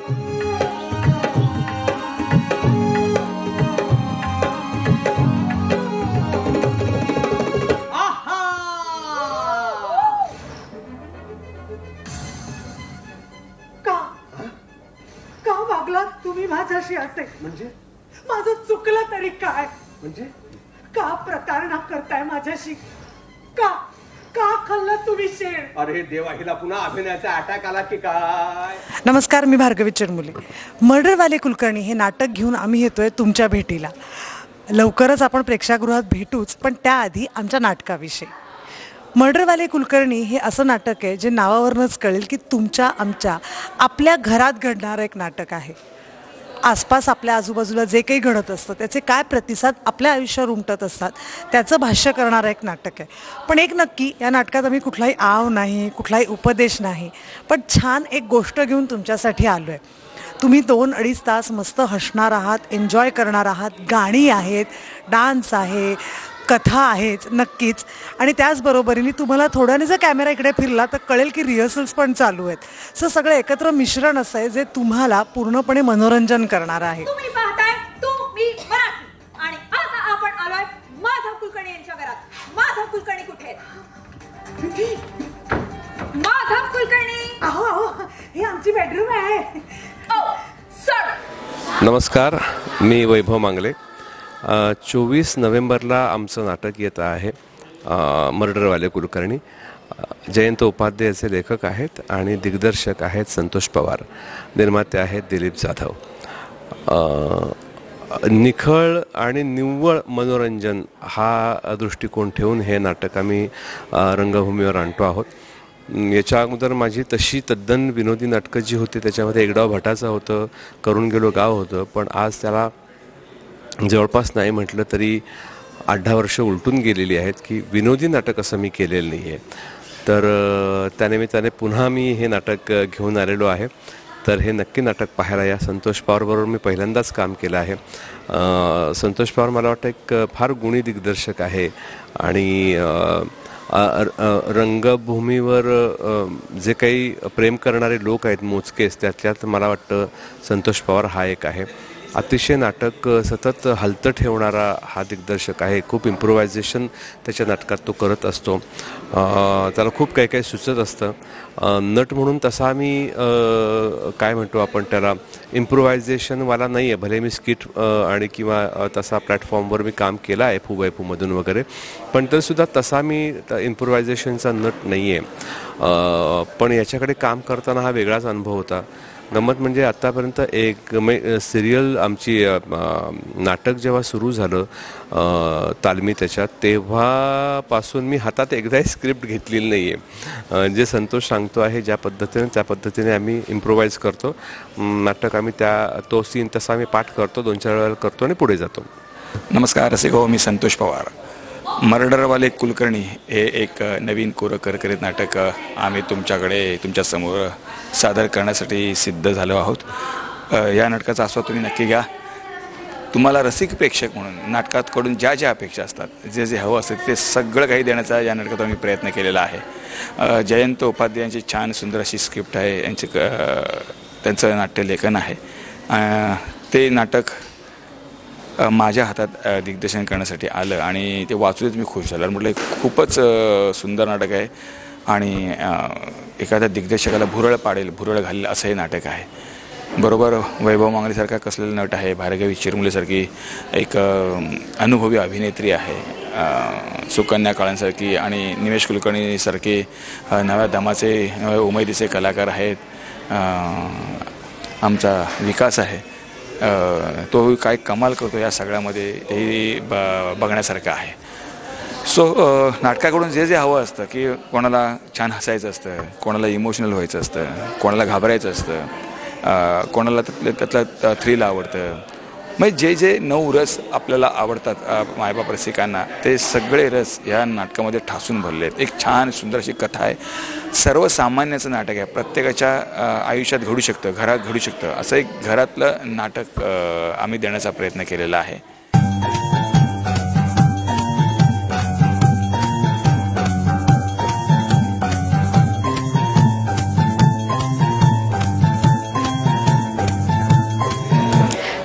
तुम्ही माझ्याशी असे म्हणजे माझं चुकलं तरी काय? म्हणजे का प्रतारणा करताय माझ्याशी? का का खाल्ला तुम्ही शेर? अरे देवा, हिला पुन्हा अभिनयाचा अटॅक आला की काय? नमस्कार, मी भार्गवी चिरमुले. मर्डरवाले कुलकर्णी हे नाटक घेऊन आम्ही येतोय तुमच्या भेटीला. लवकरच आपण प्रेक्षागृहात भेटूच, पण त्याआधी आमच्या नाटकाविषयी. मर्डरवाले कुलकर्णी हे असं नाटक आहे जे नावावरूनच कळेल की तुमच्या आमच्या आपल्या घरात घडणारं एक नाटक आहे. आसपास आपल्या आजूबाजूला जे काही घडत असतं त्याचे काय प्रतिसाद आपल्या आयुष्यावर उमटत असतात त्याचं भाष्य करणारं एक नाटक आहे. पण एक नक्की, या नाटकात आम्ही कुठलाही आव नाही, कुठलाही उपदेश नाही, पण छान एक गोष्ट घेऊन तुमच्यासाठी आलो आहे. तुम्ही 2-2.5 तास मस्त हसणार आहात, एन्जॉय करणार आहात. गाणी आहेत, डान्स आहे, कथा आहेच नक्कीच. आणि त्याचबरोबरीने तुम्हाला थोड्याने जर कॅमेरा इकडे फिरला तर कळेल की रिहर्सल्स पण चालू आहेत. सो सगळं एकत्र मिश्रण असं आहे जे तुम्हाला पूर्णपणे मनोरंजन करणार आहे. तुम्ही पाहताय तुम्ही मराठी, आणि आता आपण आलोय माधव कुलकर्णी यांच्या घरात. माधव कुलकर्णी कुठे आहेत? माधव कुलकर्णी. अहो, ही आमची बेडरूम आहे. Oh sir. नमस्कार, मी वैभव मांगले. 24 नोव्हेंबरला आमचं नाटक येत आहे, मर्डरवाले कुलकर्णी. जयंत उपाध्याय याचे लेखक आहेत आणि दिग्दर्शक आहेत संतोष पवार. निर्माते आहेत दिलीप जाधव. निखळ आणि निव्वळ मनोरंजन हा दृष्टिकोन ठेवून हे नाटक आम्ही रंगभूमीवर आणतो आहोत. याच्या अगोदर माझी तशी तद्दन विनोदी नाटकं जी होती त्याच्यामध्ये एक डाव भटाचं होतं, करून गेलो गाव होतं. पण आज त्याला जवळपास नाही म्हटलं तरी 8-10 वर्ष उलटून गेलेली आहेत की विनोदी नाटक असं मी केलेलं नाही आहे. तर त्यानिमित्ताने पुन्हा मी हे नाटक घेऊन आलेलो आहे. तर हे नक्की नाटक पाहायला या. संतोष पवारबरोबर मी पहिल्यांदाच काम केलं आहे. संतोष पवार मला वाटतं एक फार गुणी दिग्दर्शक आहे आणि रंगभूमीवर जे काही प्रेम करणारे लोक आहेत मोजकेच, त्यातल्यात मला वाटतं संतोष पवार हा एक आहे. अतिशय नाटक सतत हलतं ठेवणारा हा दिग्दर्शक आहे. खूप इम्प्रोव्हायझेशन त्याच्या नाटकात तो करत असतो. त्याला खूप काही काही सुचत असतं. नट म्हणून तसा मी काय म्हणतो आपण त्याला इम्प्रोव्हायझेशनवाला नाही आहे. भले मी स्किट आणि किंवा तसा प्लॅटफॉर्मवर मी काम केलं आहे फुबायफूमधून वगैरे, पण तरीसुद्धा तसा मी इम्प्रोव्हायझेशनचा नट नाही आहे. पण याच्याकडे काम करताना हा वेगळाच अनुभव होता. गंमत म्हणजे आत्तापर्यंत एक सिरियल आमची नाटक जेव्हा सुरू झालं तालमी त्याच्यात, तेव्हापासून मी हातात एकदाही स्क्रिप्ट घेतलेली नाही आहे. जे संतोष सांगतो आहे ज्या पद्धतीने त्या पद्धतीने आम्ही इम्प्रोव्हाइज करतो. नाटक आम्ही तो सीन तसा आम्ही पाठ करतो, 2-4 वेळा करतो आणि पुढे जातो. नमस्कार रसिक हो, मी संतोष पवार. मर्डरवाले कुलकर्णी हे एक नवीन कोरकरकरीत नाटक आम्ही तुमच्यासमोर सादर करण्यासाठी सिद्ध झालो आहोत. या नाटकाचा आस्वाद तुम्ही नक्की घ्या. तुम्हाला रसिक प्रेक्षक म्हणून नाटकाकडून ज्या ज्या अपेक्षा असतात, जे जे हवं असतं ते सगळं काही देण्याचा या नाटकात आम्ही प्रयत्न केलेला आहे. जयंत उपाध्याय यांची छान सुंदर अशी स्क्रिप्ट आहे, त्यांचं नाट्यलेखन आहे. ते नाटक माझ्या हातात दिग्दर्शन करण्यासाठी आलं आणि ते वाचूनच मी खुश झालो. म्हटलं खूपच सुंदर नाटक आहे आणि एखाद्या दिग्दर्शकाला भुरळ घालेल असं हे नाटक आहे. बरोबर वैभव मांगलेसारखा कसलेला नट आहे, भार्गवी चिरमुलेसारखी एक अनुभवी अभिनेत्री आहे, सुकन्या काळांसारखी आणि निमेश कुलकर्णीसारखे नव्या दमाचे नव्या उमेदीचे कलाकार आहेत. आमचा विकास आहे, तो काय कमाल करतो या सगळ्यामध्ये, हे बघण्यासारखं आहे. सो नाटकाकडून जे जे हवं असतं की कोणाला छान हसायचं असतं, कोणाला इमोशनल व्हायचं असतं, कोणाला घाबरायचं असतं, कोणाला त्यातलं थ्रिल आवडतं, म्हणजे जे जे 9 रस आपल्याला आवडतात मायबाप रसिकांना, ते सगळे रस ह्या नाटकामध्ये ठासून भरले आहेत. एक छान सुंदर अशी कथा आहे. सर्वसामान्याचं नाटक आहे. प्रत्येकाच्या आयुष्यात घडू शकतं, घरात घडू शकतं असं एक घरातलं नाटक आम्ही देण्याचा प्रयत्न केलेला आहे.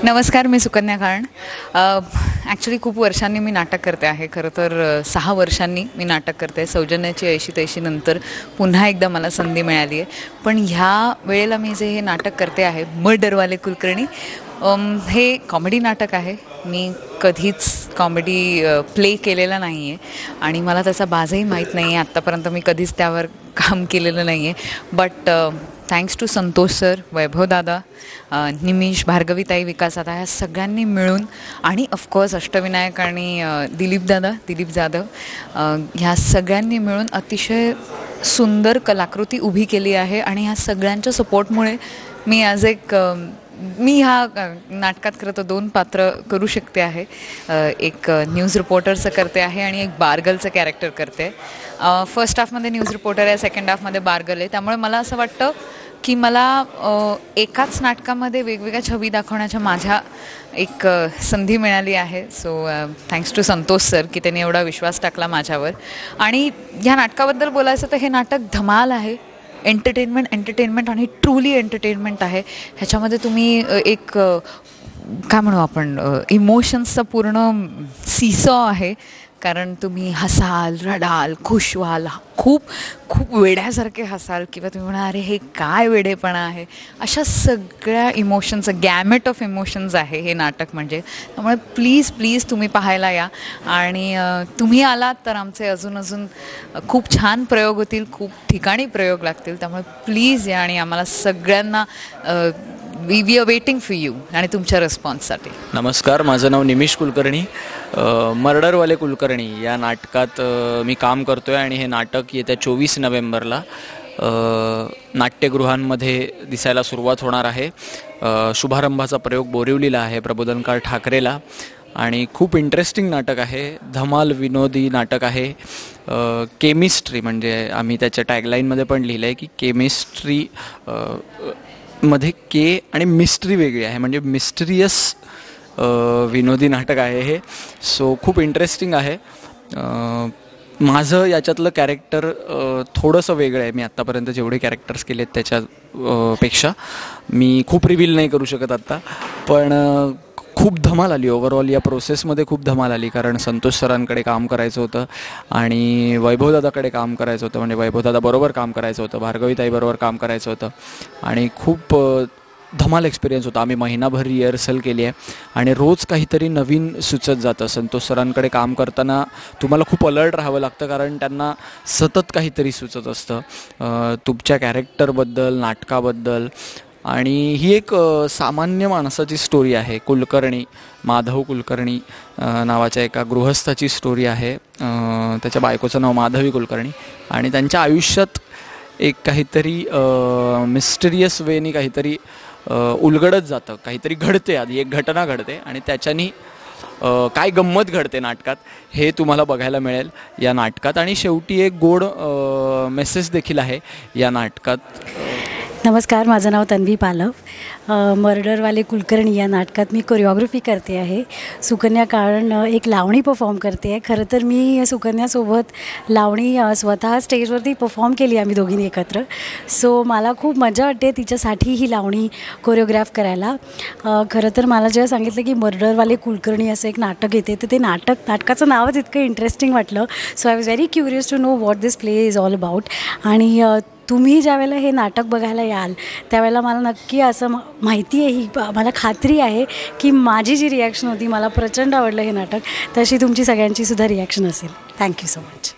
नमस्कार, मी सुकन्या काळण. ॲक्च्युली खूप वर्षांनी मी नाटक करते आहे. खरं तर 6 वर्षांनी मी नाटक करते. सौजन्याची ऐशी तैशी नंतर पुन्हा एकदा मला संधी मिळाली आहे. पण ह्या वेळेला मी जे हे नाटक करते आहे, मर्डरवाले कुलकर्णी, हे कॉमेडी नाटक आहे. मी कधीच कॉमेडी प्ले केलेला नाही आहे आणि मला त्याचा बाजही माहीत नाही आहे. आत्तापर्यंत मी कधीच त्यावर काम केलेलं नाही आहे. But thanks to Santosh sir, Vaibhav दादा, निमिष, भार्गवीताई, विकास दादा, ह्या सगळ्यांनी मिळून, आणि ऑफकोर्स अष्टविनायक आणि दिलीप जाधव, ह्या सगळ्यांनी मिळून अतिशय सुंदर कलाकृती उभी केली आहे. आणि ह्या सगळ्यांच्या सपोर्टमुळे मी ॲज मी ह्या नाटकात खरं तर 2 पात्र करू शकते आहे. एक न्यूज रिपोर्टरचं करते आहे आणि एक बारगलचं कॅरेक्टर करते. फर्स्ट हाफमध्ये न्यूज रिपोर्टर आहे, सेकंड हाफमध्ये बारगल आहे. त्यामुळे मला असं वाटतं की मला एकाच नाटकामध्ये वेगवेगळ्या छबी दाखवण्याच्या माझ्या एक संधी मिळाली आहे. So thanks to Santosh sir की त्यांनी एवढा विश्वास टाकला माझ्यावर. आणि ह्या नाटकाबद्दल बोलायचं तर हे नाटक धमाल आहे. एंटरटेनमेंट आणि ट्रूली एंटरटेनमेंट आहे. ह्याच्यामध्ये तुम्ही एक काय म्हणू आपण, इमोशन्सचा पूर्ण सीसॉ आहे. कारण तुम्ही हसाल, रडाल, खुश व्हाल, खूप खूप वेड्यासारखे हसाल, किंवा तुम्ही म्हणा अरे हे काय वेडेपणा आहे, अशा सगळ्या इमोशन्सचं गॅमेट ऑफ इमोशन्स आहे हे नाटक म्हणजे. त्यामुळे प्लीज तुम्ही पाहायला या. आणि तुम्ही आलात तर आमचे अजून खूप छान प्रयोग होतील, खूप ठिकाणी प्रयोग लागतील. त्यामुळे प्लीज या आणि आम्हाला सगळ्यांना we are waiting for you आणि तुमच्या रिस्पॉन्ससाठी. नमस्कार, माझं नाव निमिष कुलकर्णी. मर्डरवाले कुलकर्णी या नाटकात मी काम करतो आहे आणि हे नाटक येत्या 24 नोव्हेंबरला नाट्यगृहांमध्ये दिसायला सुरुवात होणार आहे. शुभारंभाचा प्रयोग बोरिवलीला आहे, प्रबोधनकार ठाकरेला. आणि खूप इंटरेस्टिंग नाटक आहे, धमाल विनोदी नाटक आहे. केमिस्ट्री म्हणजे आम्ही त्याच्या टॅगलाईनमध्ये पण लिहिलं आहे की केमिस्ट्री मध्ये के आणि मिस्ट्री वेगळी आहे, म्हणजे मिस्टिरियस विनोदी नाटक आहे हे. सो खूप इंटरेस्टिंग आहे. माझं याच्यातलं कॅरेक्टर थोडंसं वेगळं आहे. मी आत्तापर्यंत जेवढे कॅरेक्टर्स केलेत त्याच्यापेक्षा मी खूप रिव्हील नाही करू शकत आत्ता. पण खूप धमाल आली ओव्हरऑल या प्रोसेसमध्ये, खूप धमाल आली. कारण संतोष सरांकडे काम करायचं होतं आणि वैभवदादाकडे काम करायचं होतं, म्हणजे वैभवदादाबरोबर काम करायचं होतं, भार्गवीताईबरोबर काम करायचं होतं. आणि खूप धमाल एक्सपिरियन्स होता. आम्ही महिनाभर रिहर्सल केली आहे आणि रोज काहीतरी नवीन सुचत जातं. संतोष सरांकडे काम करताना तुम्हाला खूप अलर्ट राहावं लागतं, कारण त्यांना सतत काहीतरी सुचत असतं तुमच्या कॅरेक्टरबद्दल, नाटकाबद्दल. आणि ही एक सामान्य माणसाची स्टोरी आहे. कुलकर्णी, माधव कुलकर्णी नावाच्या एका गृहस्थाची स्टोरी आहे. त्याच्या बायकोचं नाव माधवी कुलकर्णी. आणि त्यांच्या आयुष्यात एक काहीतरी मिस्टिरियस वेनी काहीतरी उलगडत जातं, काहीतरी घडते, आधी एक घटना घडते आणि त्याच्यानी काय गंमत घडते नाटकात हे तुम्हाला बघायला मिळेल या नाटकात. आणि शेवटी एक गोड मेसेज देखील आहे या नाटकात. नमस्कार, माझं नाव तन्वी पालव. मर्डरवाले कुलकर्णी या नाटकात मी कोरिओग्राफी करते आहे. सुकन्या काळण एक लावणी परफॉर्म करते आहे. खरं तर मी सुकन्यासोबत लावणी स्वतः स्टेजवरती परफॉर्म केली आम्ही दोघींनी एकत्र. सो मला खूप मजा वाटते तिच्यासाठी ही लावणी कोरिओग्राफ करायला. खरं तर मला जेव्हा सांगितलं की मर्डरवाले कुलकर्णी असं एक नाटक येते, तर ते नाटकाचं नावच इतकं इंटरेस्टिंग वाटलं. So I was very curious to know what this play is all about. आणि तुम्ही ज्यावेळेला हे नाटक बघायला याल त्यावेळेला मला नक्की असं माहिती आहे, ही मला खात्री आहे की माझी जी रिॲक्शन होती, मला प्रचंड आवडलं हे नाटक, तशी तुमची सगळ्यांची सुद्धा रिॲक्शन असेल. Thank you so much.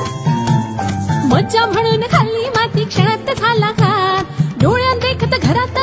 मज्जा म्हणून खाल्ली माती क्षणात झाला का, डोळ्यात देखत घरात